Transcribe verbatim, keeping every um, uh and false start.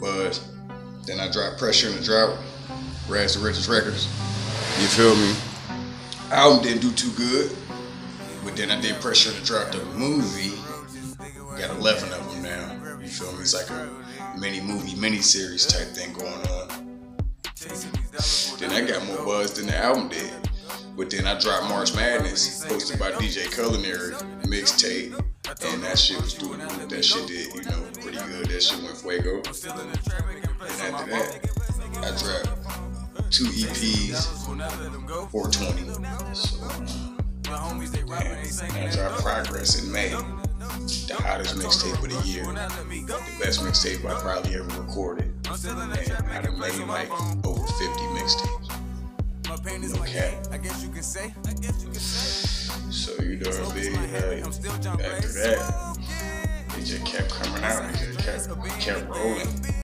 buzz. Then I dropped Pressure in the Drought, Rags to Riches Records. You feel me? Album didn't do too good, but then I did Pressure in the Drought, the movie. Got eleven of them now. You feel me? It's like a mini movie, mini series type thing going on. Then I got more buzz than the album did. But then I dropped March Madness, hosted by D J Culinary, mixtape, and that shit was doing good. That shit did, you know, pretty good. That shit went fuego. And after that, I dropped two E Ps, four twenty. So, man, I dropped Progress in May, the hottest mixtape of the year, the best mixtape I probably ever recorded, and I done made like over fifty mixtapes. No cap. So you know what I mean? Hey, after that, it just kept coming out. It just kept, kept rolling.